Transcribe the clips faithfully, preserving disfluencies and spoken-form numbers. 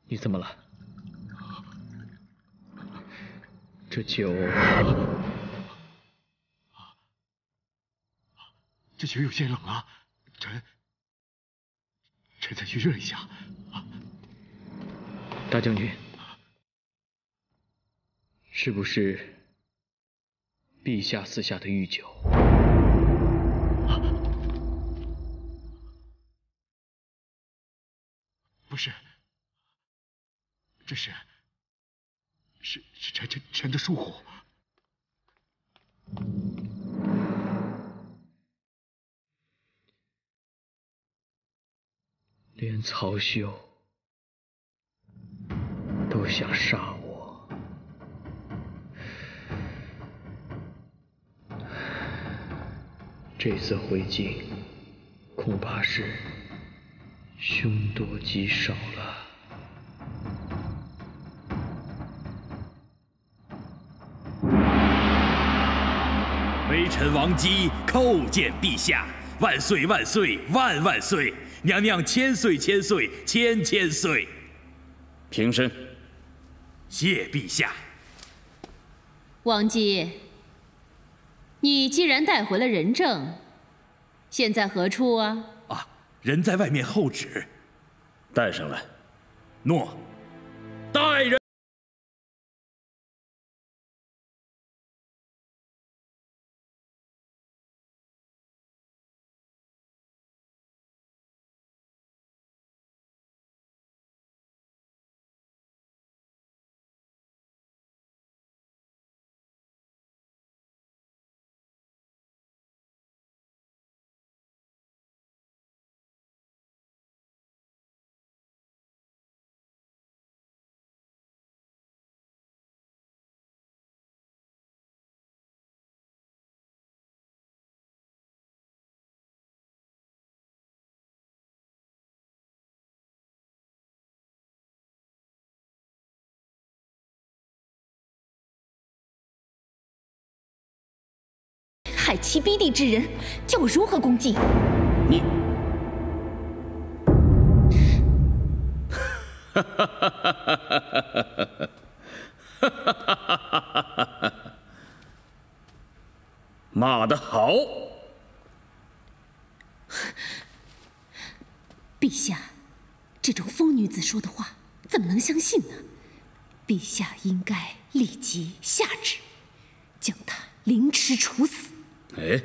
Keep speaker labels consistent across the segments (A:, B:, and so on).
A: 你怎么了？这酒……
B: 这酒有些冷啊，臣臣再去热一下。
A: 大将军，是不是陛下赐下的御酒？
B: 不是，这是是是臣臣臣的疏忽。
A: 连曹休都想杀我，这次回京恐怕是凶多吉少了。
C: 微臣王姬叩见陛下，万岁万岁万万岁！ 娘娘千岁千岁千千岁！
D: 平身。
C: 谢陛下。
E: 王姬，你既然带回了人证，现在何处啊？
C: 啊，人在外面候旨。
D: 带上来。
C: 诺。带人。
F: 害其逼地之人，叫我如何恭敬？
D: 你，哈哈哈哈哈哈！骂得好！
F: 陛下，这种疯女子说的话，怎么能相信呢？陛下应该立即下旨，将她凌迟处死。
D: 哎，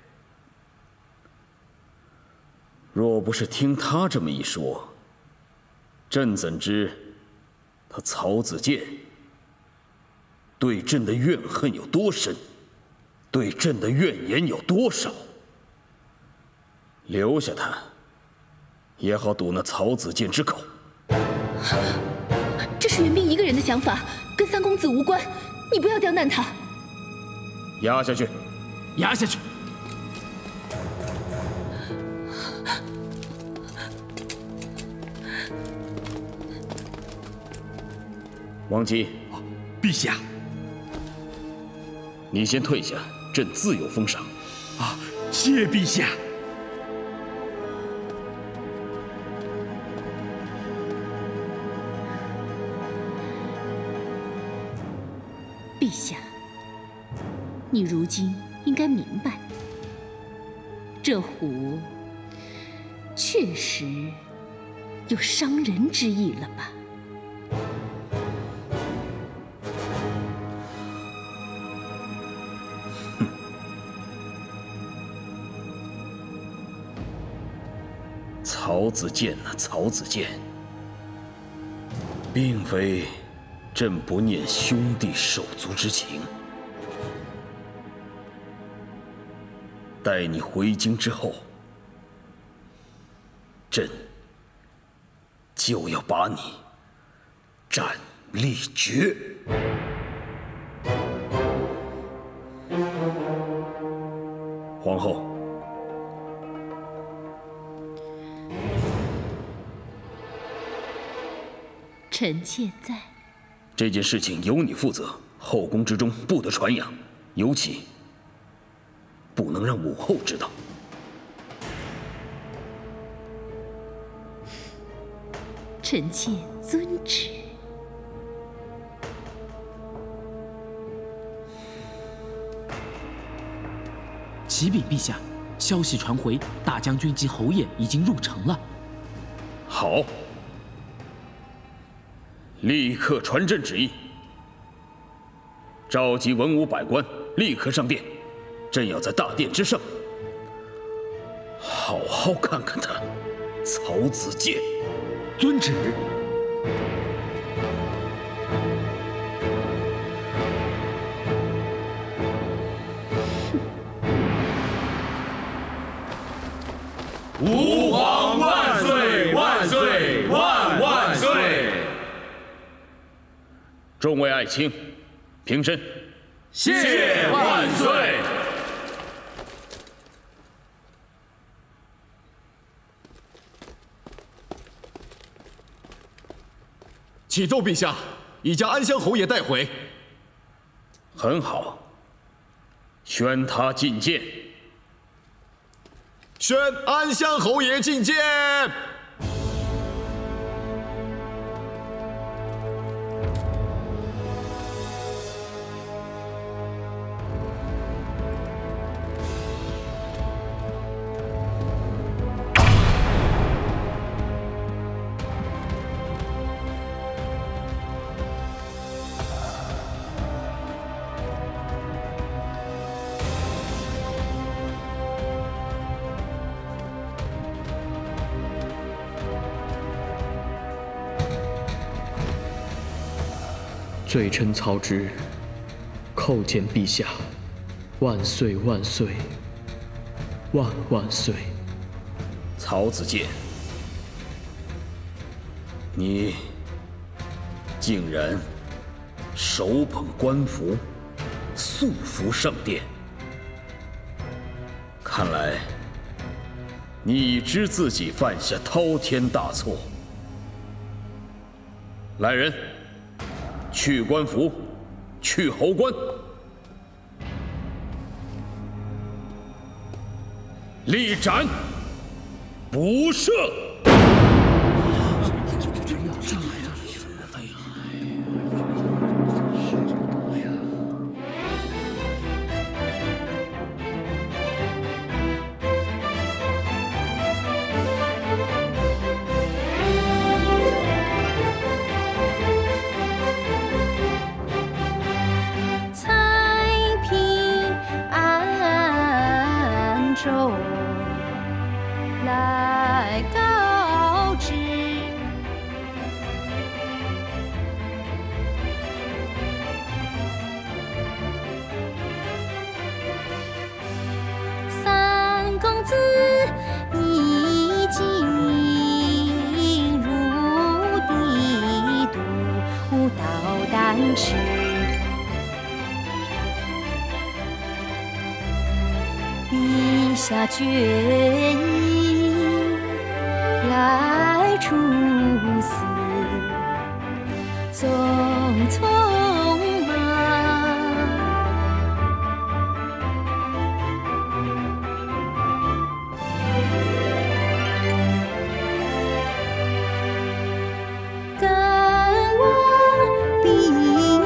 D: 若不是听他这么一说，朕怎知他曹子建对朕的怨恨有多深，对朕的怨言有多少？留下他，也好堵那曹子建之口。
F: 这是袁斌一个人的想法，跟三公子无关，你不要刁难他。
D: 压下去。
C: 压下去！
D: 王姬，
C: 陛下，
D: 你先退下，朕自有封赏。
C: 啊，谢陛下。
F: 陛下，你如今。 应该明白，这壶确实有伤人之意了吧？
D: 哼！曹子建呐，曹子建，并非朕不念兄弟手足之情。 待你回京之后，朕就要把你斩立决。皇后，
F: 臣妾在。
D: 这件事情由你负责，后宫之中不得传扬，尤其。 不能让武后知道。
F: 臣妾遵旨。
G: 启禀陛下，消息传回，大将军及侯爷已经入城了。
D: 好，立刻传朕旨意，召集文武百官，立刻上殿。朕要在大殿之上，好好看看他曹子建。
G: 遵旨。
C: 吾皇万岁万岁万万岁！
D: 众位爱卿，平身。
C: 谢万岁！
B: 启奏陛下，已将安乡侯爷带回。
D: 很好，宣他觐见。
B: 宣安乡侯爷觐见。
A: 罪臣曹植叩见陛下，万岁万岁万万岁！
D: 曹子建，你竟然手捧官服，素服上殿，看来你已知自己犯下滔天大错。来人！去官服，去侯冠，立斩，不赦。
F: 来告知，三公子已经入帝都到丹池。陛下决意来处死，匆匆忙。赶往禀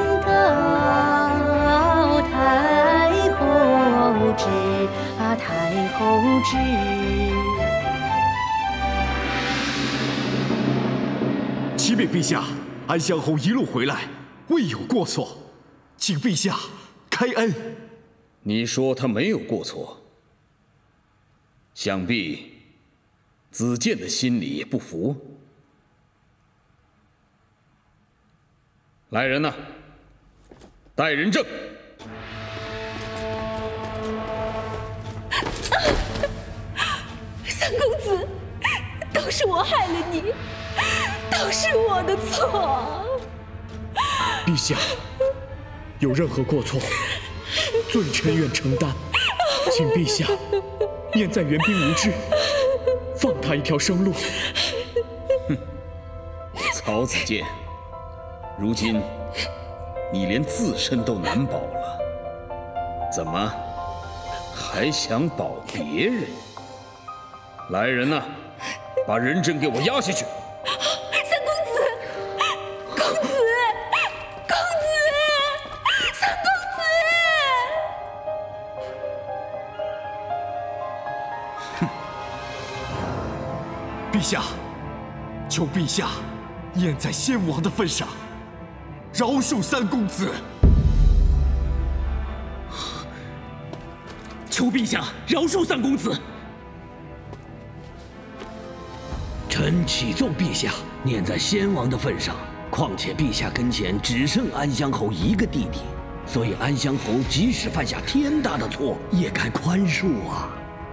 F: 告太后旨。太后旨，
B: 启禀陛下，安乡侯一路回来，未有过错，请陛下开恩。
D: 你说他没有过错，想必子建的心里也不服。来人呐，带人证。
F: 三公子，都是我害了你，都是我的错。
A: 陛下，有任何过错，罪臣愿承担，请陛下念在援兵无志，放他一条生路。
D: 哼，曹子建，如今你连自身都难保了，怎么还想保别人？来人呐，把人证给我押下去。
F: 三公子，
B: 下，求陛下念在先王的份上，饶恕三公子。
H: 求陛下饶恕三公子。
I: 臣启奏陛下，念在先王的份上，况且陛下跟前只剩安乡侯一个弟弟，所以安乡侯即使犯下天大的错，也该宽恕啊。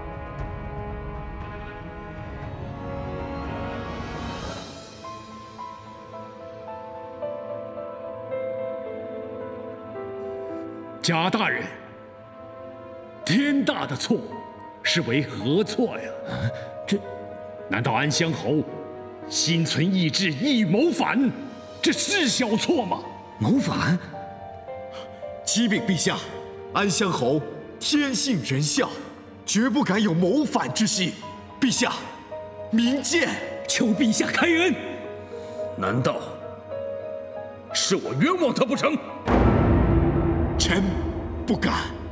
H: 贾大人，天大的错是为何错呀？
I: 啊、这
H: 难道安乡侯心存异志，意谋反？这是小错吗？
I: 谋反？
B: 启禀陛下，安乡侯天性仁孝，绝不敢有谋反之心。陛下，明鉴，
H: 求陛下开恩。
D: 难道是我冤枉他不成？
B: 臣不敢。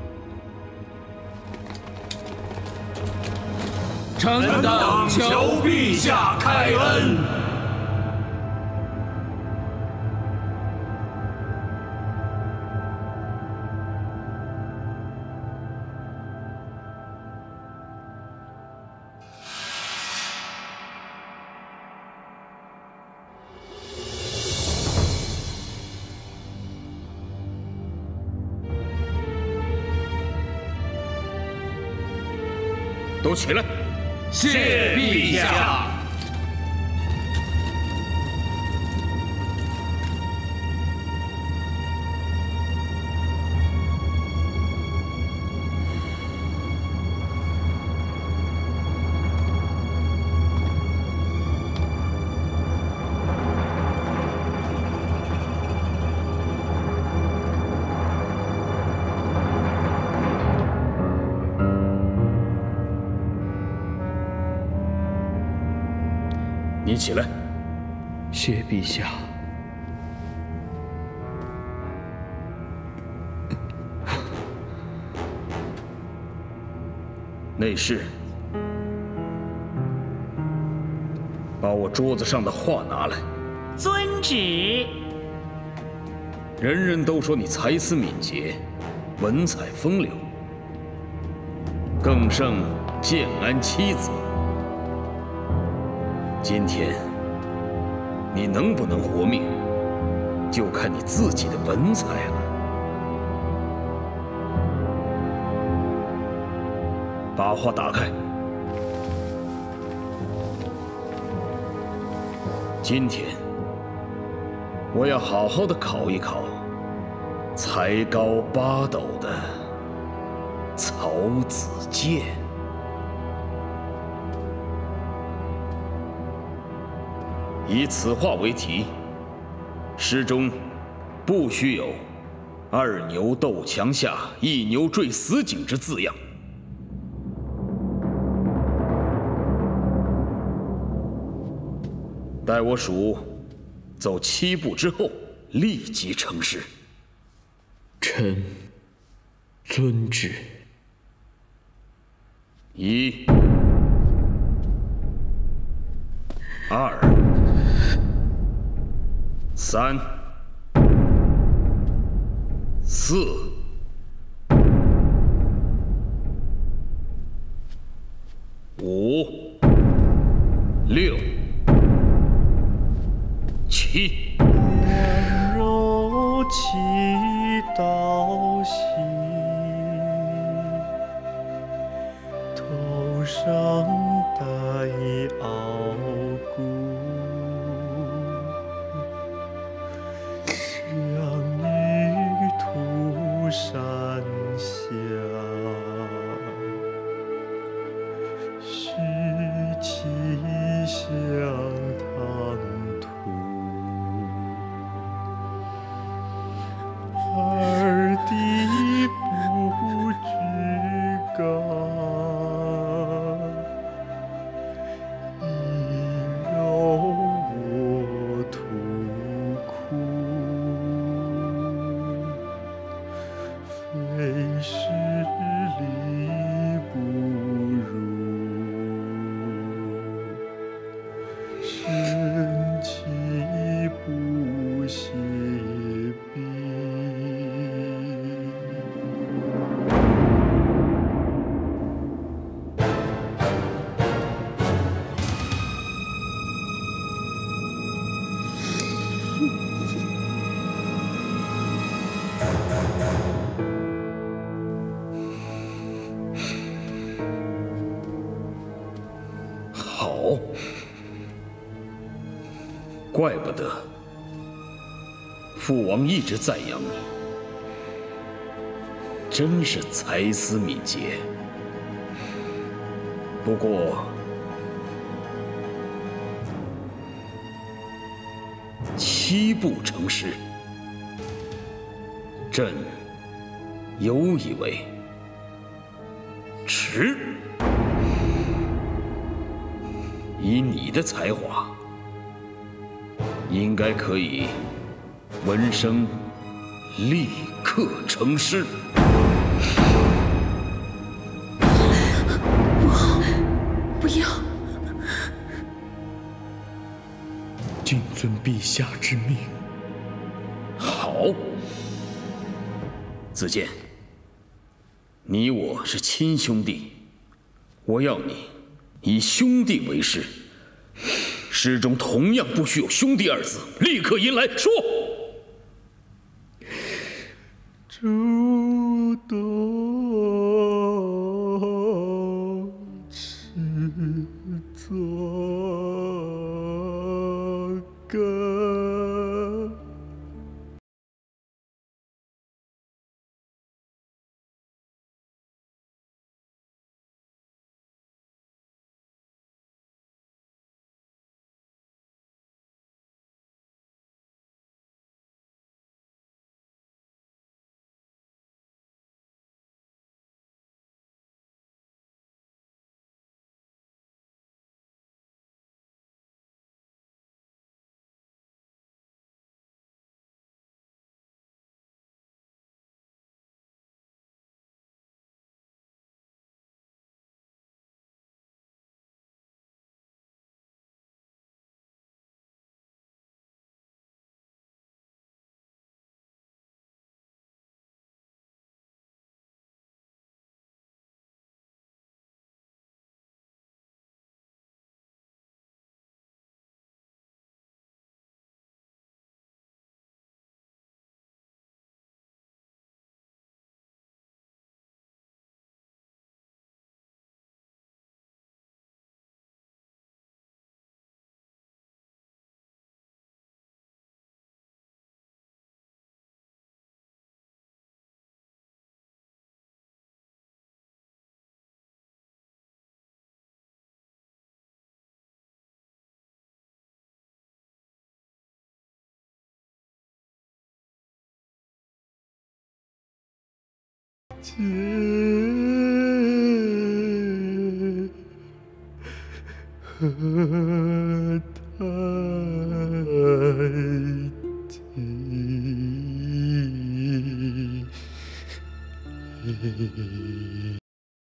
C: 臣等求陛下开恩。
D: 都起来！
C: 谢陛下。
D: 你起来。
A: 谢陛下。
D: 内侍，把我桌子上的画拿来。
J: 遵旨。
D: 人人都说你才思敏捷，文采风流，更胜建安七子。今天你能不能活命，就看你自己的文采了。把画打开。今天我要好好的考一考才高八斗的曹子建。以此画为题，诗中不须有“二牛斗墙下，一牛坠死井”之字样。待我数走七步之后，立即成诗。
A: 臣遵旨。
D: 一、二、三、四、五、六、七。
K: 温柔祈祷兮，头上戴傲骨，相与涂山下，须其相唐突。二弟不知感，亦柔我图苦。
D: 怪不得父王一直赞扬你，真是才思敏捷。不过，七步成诗，朕有以为迟。以你的才华，应该可以闻声立刻成诗。
F: 不好，不要！
A: 谨遵陛下之命。
D: 好，子建，你我是亲兄弟，我要你以兄弟为师，诗中同样不许有兄弟二字，立刻吟来说。
K: 主动去做个。姐，和太极。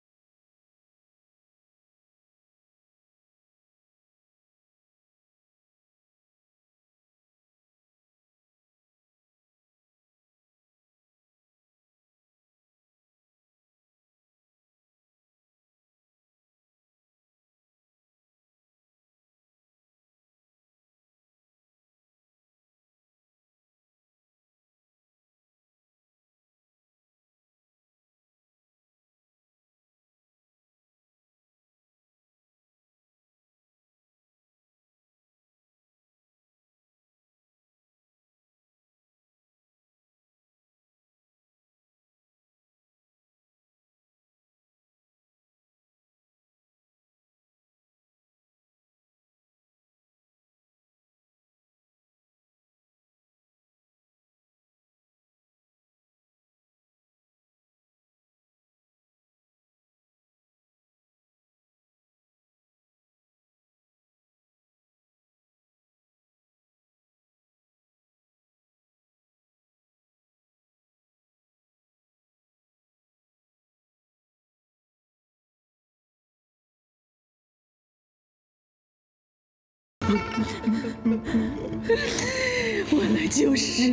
F: 我来救世，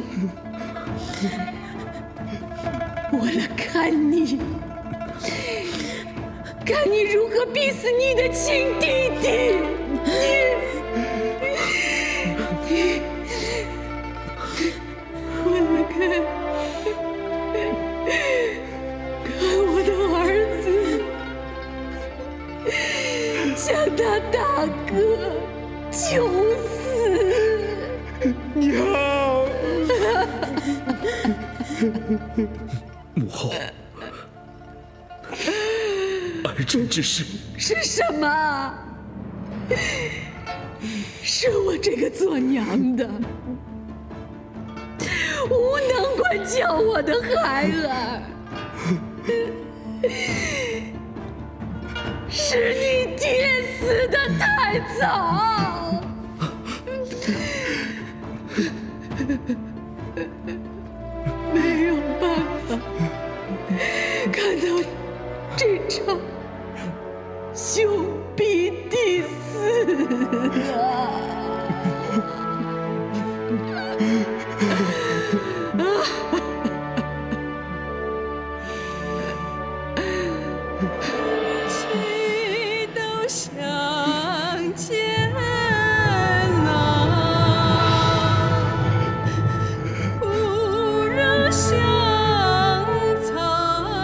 F: 我来看你，看你如何逼死你的亲弟弟！我来看，看我的儿子向他大哥求死。
K: 娘，
D: 母后，儿臣之事
F: 是什么？是我这个做娘的无能管教我的孩儿，是你爹死的太早。没有办法看到这场兄弟弟死啊！
K: 情都相见啊，不如相残。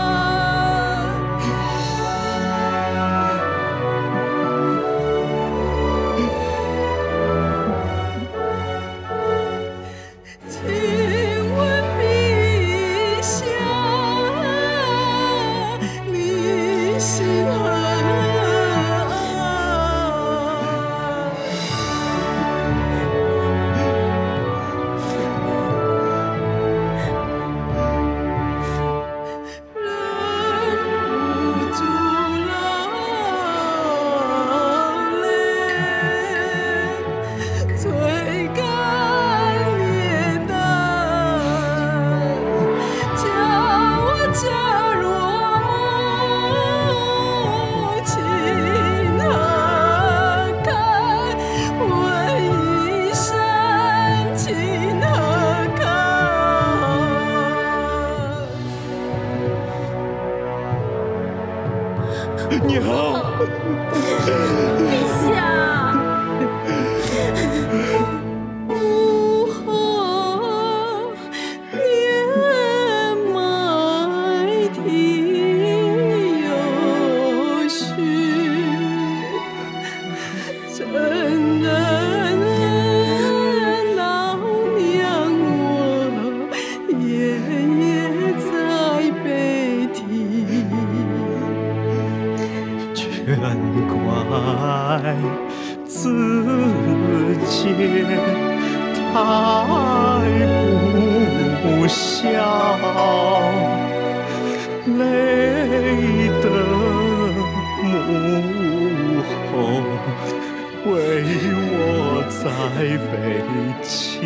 K: 请问陛下，你心何忍不住流泪，催干烈胆，叫我假若母亲何堪？问一声情何堪？
A: 娘，
F: 陛下，
K: 母后年迈体有虚，怎忍老娘我夜夜在悲啼。
L: 全怪自己太不孝，累得母后为我在悲泣。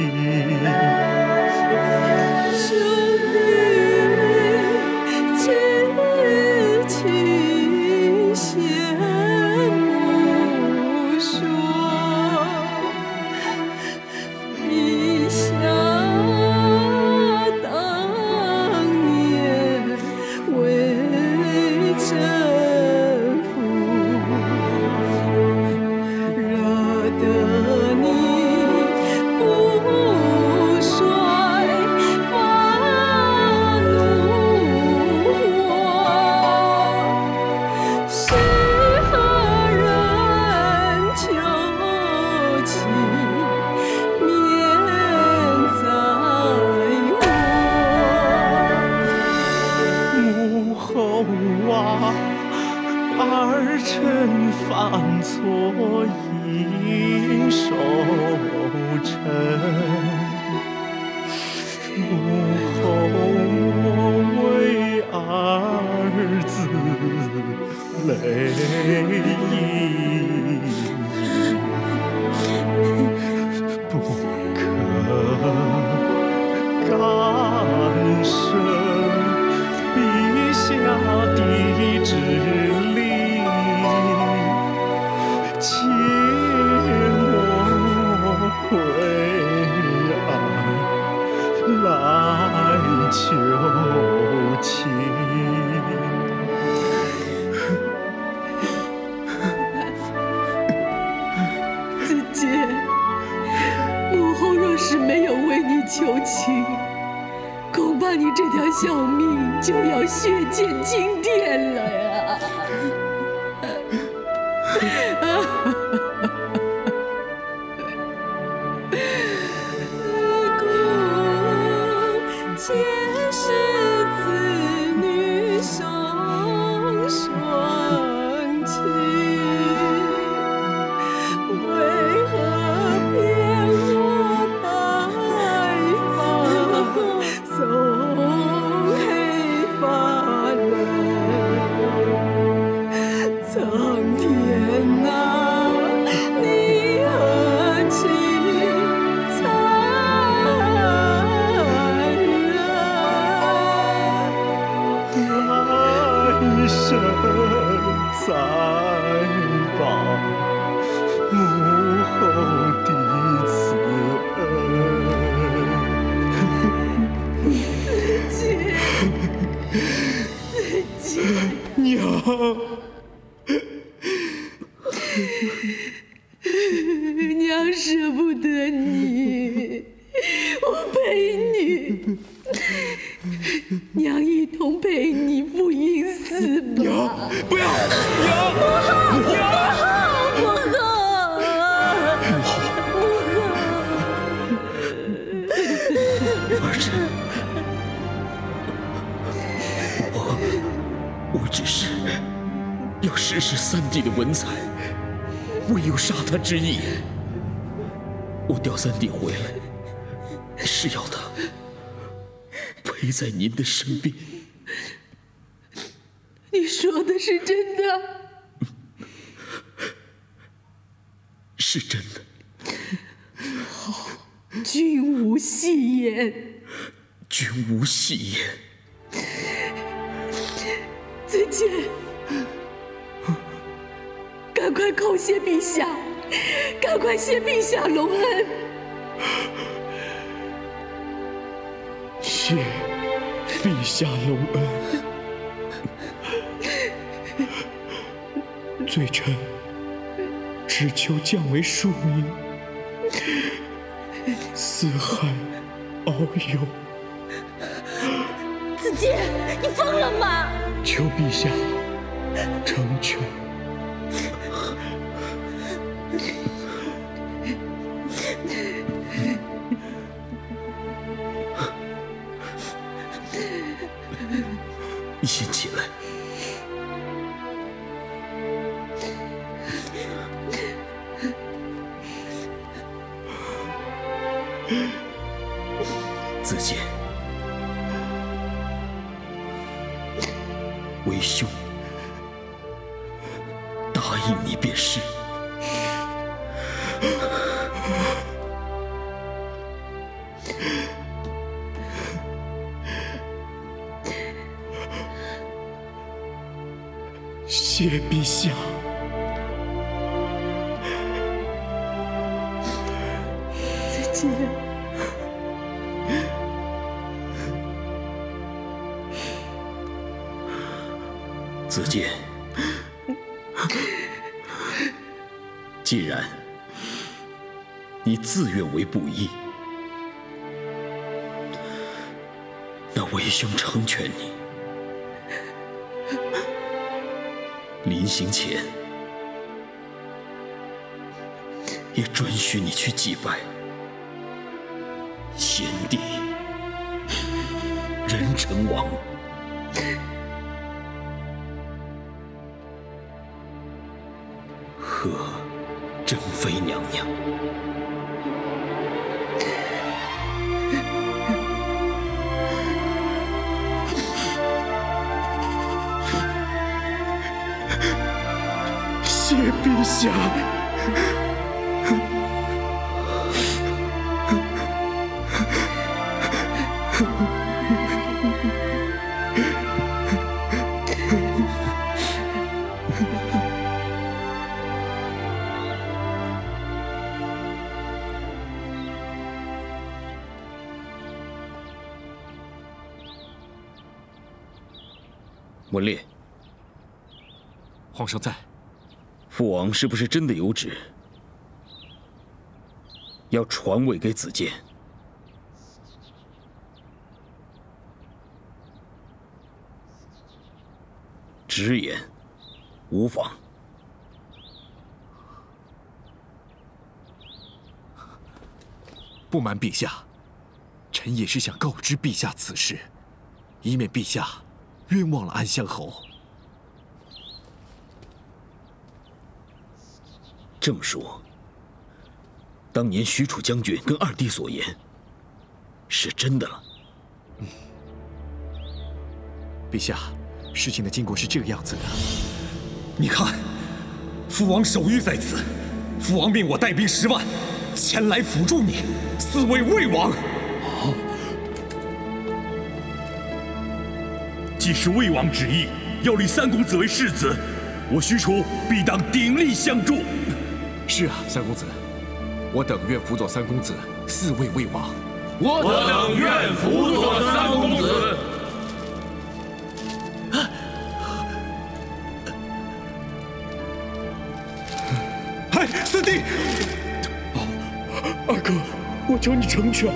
K: 兄弟知情先不说，陛下当年为征服，惹得你父帅发怒火，是何人求情免在我？
L: 母后啊，儿臣犯错应受惩。母后莫为儿子泪盈盈，不可干涉陛下的旨令，切莫为儿来求情。
F: 子杰，母后若是没有为你求情，恐怕你这条小命就要血溅金殿了呀！
K: 娘舍不得你，我陪你，娘一同陪你赴阴司吧。
A: 娘，不要！娘，
K: 不好，
A: 娘，
K: 不好，不好！
D: 儿臣，我我只是要试试三弟的文采，未有杀他之意。我调三弟回来，是要他陪在您的身边。
K: 你说的是真的？
D: 是真的。
K: 好，君无戏言。
D: 君无戏言。
K: 子建，赶快叩谢陛下，赶快谢陛下隆恩。
A: 谢陛下隆恩。罪臣只求降为庶民，四海遨游。
K: 子建，你疯了吗？
A: 求陛下成全。
D: 你先起来。子建，为兄答应你便是。
A: 谢陛下。
K: 子建。
D: 子建，既然你自愿为布衣，那为兄成全你。临行前，也准许你去祭拜先帝仁成王。和珍妃娘娘。
A: 谢陛下。
D: 文烈，
B: 皇上在。
D: 父王是不是真的有旨，要传位给子建？直言，无妨。
B: 不瞒陛下，臣也是想告知陛下此事，以免陛下冤枉了安乡侯。
D: 这么说，当年许褚将军跟二弟所言是真的了。
B: 嗯，陛下，事情的经过是这个样子的。
M: 你看，父王手谕在此，父王命我带兵十万前来辅助你，四位魏王。
C: 好，既是魏王旨意，要立三公子为世子，我许褚必当鼎力相助。
B: 是啊，三公子，我等愿辅佐三公子，四位魏王。
C: 我等愿辅佐三公子。
A: 求你成全。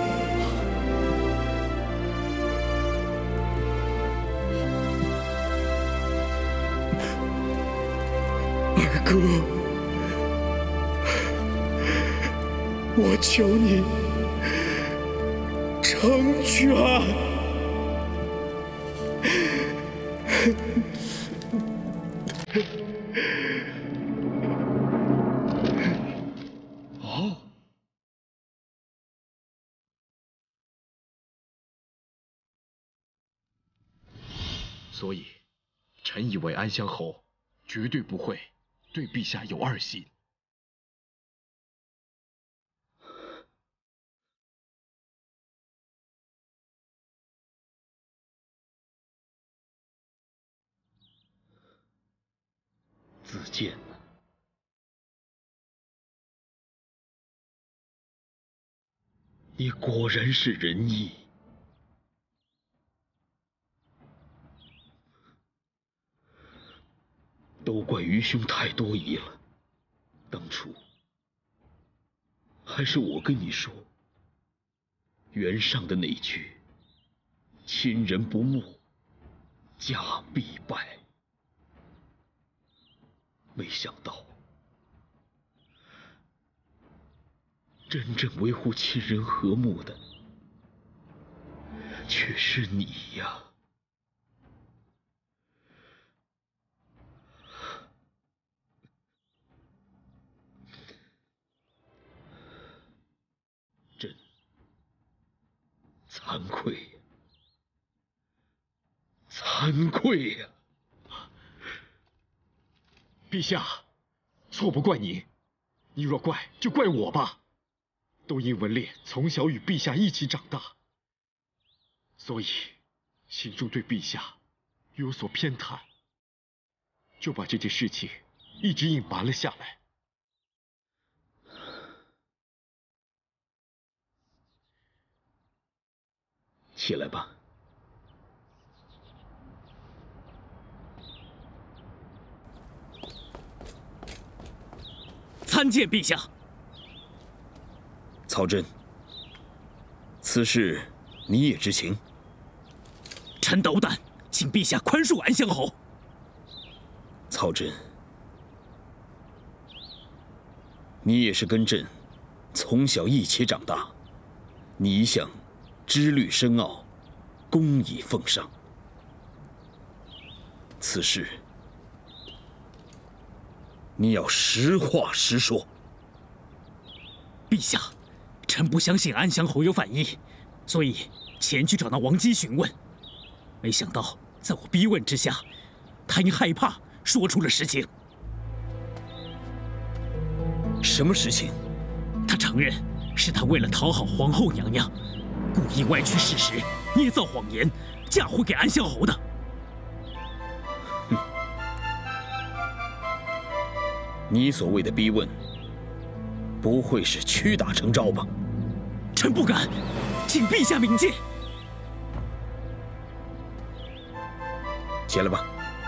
A: 二哥，我求你成全。
B: 哦，所以，臣以为安乡侯绝对不会对陛下有二心。
D: 自荐呢？你果然是仁义。都怪愚兄太多疑了。当初还是我跟你说，袁尚的那句“亲人不睦，家必败”。 没想到，真正维护亲人和睦的，却是你呀！朕惭愧呀，惭愧呀！
B: 陛下，错不怪你，你若怪就怪我吧。都因文烈从小与陛下一起长大，所以心中对陛下有所偏袒，就把这件事情一直隐瞒了下来。
D: 起来吧。
G: 参见陛下。
D: 曹真，此事你也知情？
G: 臣斗胆，请陛下宽恕安乡侯。
D: 曹真，你也是跟朕从小一起长大，你一向知虑深奥，公以奉上。此事。 你要实话实说。
G: 陛下，臣不相信安乡侯有反意，所以前去找那王姬询问。没想到在我逼问之下，他因害怕说出了实情。
D: 什么事情？
G: 他承认是他为了讨好皇后娘娘，故意歪曲事实，捏造谎言，嫁祸给安乡侯的。
D: 你所谓的逼问，不会是屈打成招吧？
G: 臣不敢，请陛下明鉴。
D: 起来吧。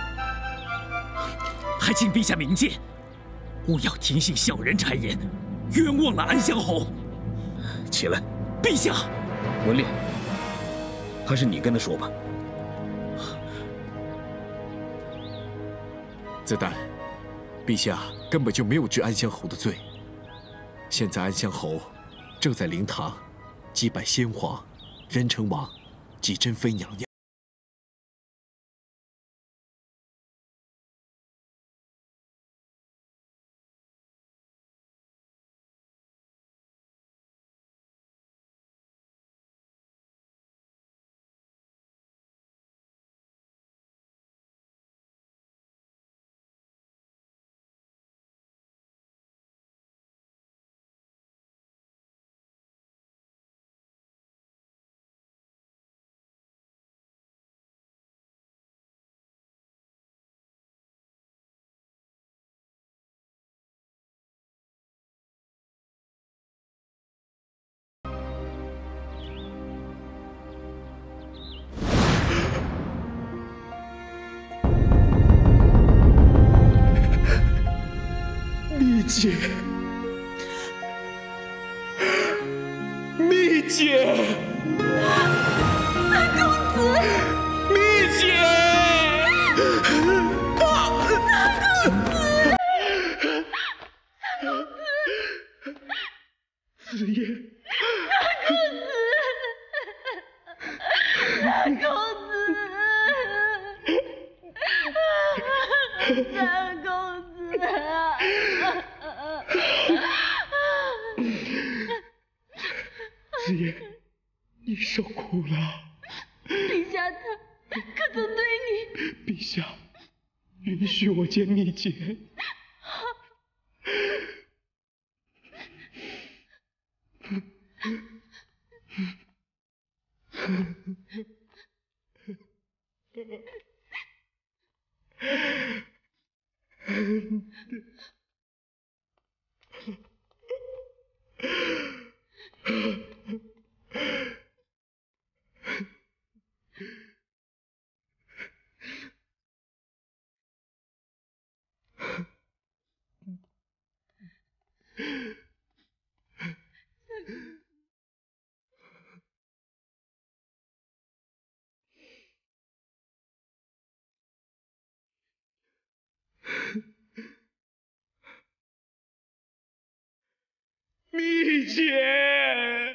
G: 还请陛下明鉴，勿要听信小人谗言，冤枉了安乡侯。
D: 起来。
G: 陛下，
D: 文烈，还是你跟他说吧。
B: 子丹。 陛下根本就没有治安乡侯的罪。现在安乡侯正在灵堂祭拜先皇、仁成王及珍妃娘娘。
A: 姐，蜜姐，
K: 三公子，
A: 蜜姐，
K: 三公子，三公子，
A: 子夜，
K: 三公子，三公子。三公子啊！
A: 子夜，你受苦了。
K: 陛下他可曾对你？
A: 陛下，允许我见蜜姐。蜜姐，